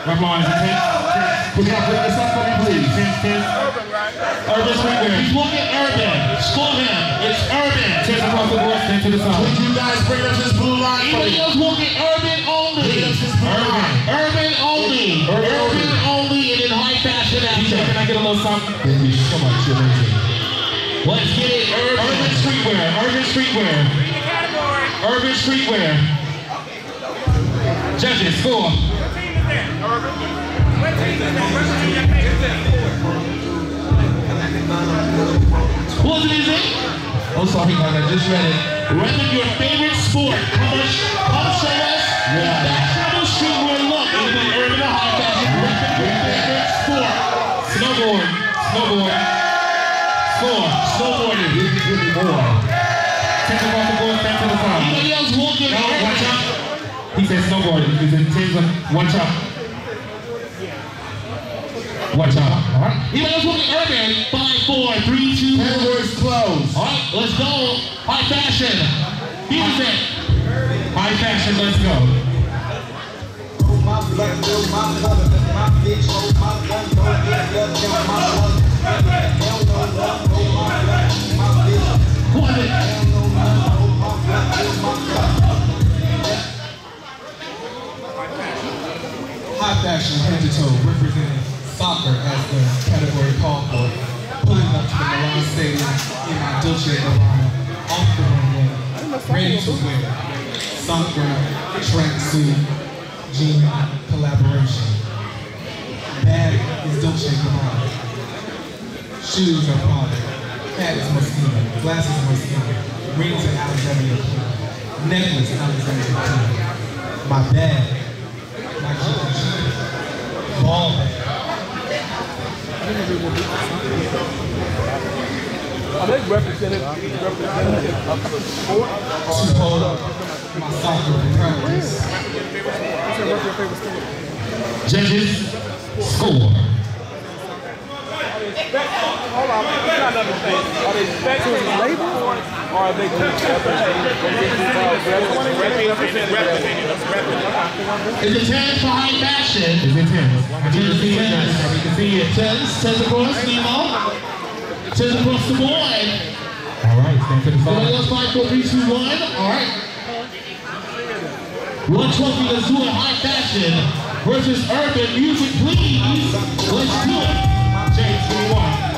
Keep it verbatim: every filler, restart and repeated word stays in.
My line is a ten. Could y'all bring this up for me, please? ten, ten. Urban Streetwear. He's looking urban. Score him. It's urban. ten across the board, ten to the side. Would you guys bring up this blue line for me? Anybody else looking urban only? Urban. Urban only. Urban only and in high fashion after. Can I get a little something? Thank you so much. You're amazing. Let's get it. Urban, urban Streetwear. Urban Streetwear. Urban Streetwear. Judges, score. What team is that? Urban. What team is that? What team is that? What is it? Oh, sorry, guys. I just read it. Rep your favorite sport. Come, come show us. Yeah. Fashionable streetwear look. It'll be urban or high fashion. Rep your favorite sport. Snowboard. Snowboard. Score. Snowboarding. Give me more. Take them off the board. Stand to the side. Anybody else walking? No, watch out. He said snowboarding. He's in tens of watch out. Watch out. Alright. Anybody else walking urban? Five, four, three, two, one. Doors closed. Alright, let's go. High fashion. Here's it. High fashion, let's go. What is it? High fashion, head to toe, representing soccer as the category called for. Pulling up to the Milan Stadium in my Dolce and Gabbana, off the runway, ready to wear. Soccer, tracksuit, jean collaboration. Bag is Dolce and Gabbana. Shoes are Prada. Hat is Moschino. Glasses Moschino. Rings are Alexander McQueen. Necklace Alexander McQueen. My bag. My G. Ball bag. Are they represented representative of the sport? To hold up my soccer practice. What's your favorite sport? Judges, score. Hold on, I'm trying to understand. Are they spectators labor or are they Is it ten for high fashion? Is it ten? I need to see it. I need to see it. Tens, tens across, Nemo. Tens across the board. All right, stand to the side. Let's fight for three, two, one. All right. One trophy, let's do it. High fashion versus urban music, please. Let's do it. James, three, one.